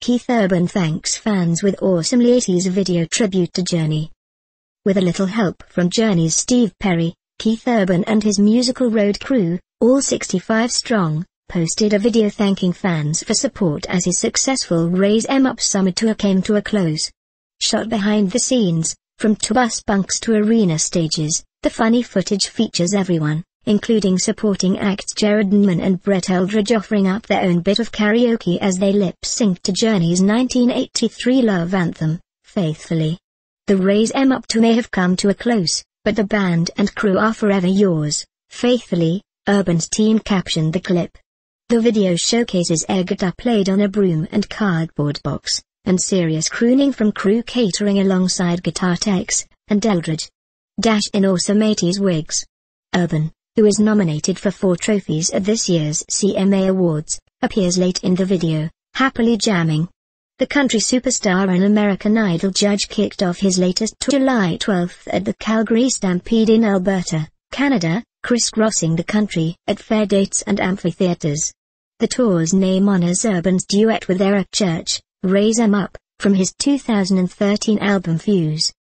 Keith Urban thanks fans with awesomely 80s video tribute to Journey. With a little help from Journey's Steve Perry, Keith Urban and his musical road crew, all 65 strong, posted a video thanking fans for support as his successful Raise 'Em Up summer tour came to a close. Shot behind the scenes, from tour bus bunks to arena stages, the funny footage features everyone, including supporting acts Jared Newman and Brett Eldridge, offering up their own bit of karaoke as they lip-synced to Journey's 1983 love anthem, Faithfully. The Raise 'Em Up tour may have come to a close, but the band and crew are forever yours, faithfully, Urban's team captioned the clip. The video showcases air guitar played on a broom and cardboard box, and serious crooning from crew catering alongside guitar techs and Eldridge. In awesome 80s wigs. Urban, who is nominated for 4 trophies at this year's CMA Awards, appears late in the video, happily jamming. The country superstar and American Idol judge kicked off his latest tour July 12 at the Calgary Stampede in Alberta, Canada, crisscrossing the country at fair dates and amphitheaters. The tour's name honors Urban's duet with Eric Church, Raise 'Em Up, from his 2013 album Fuse.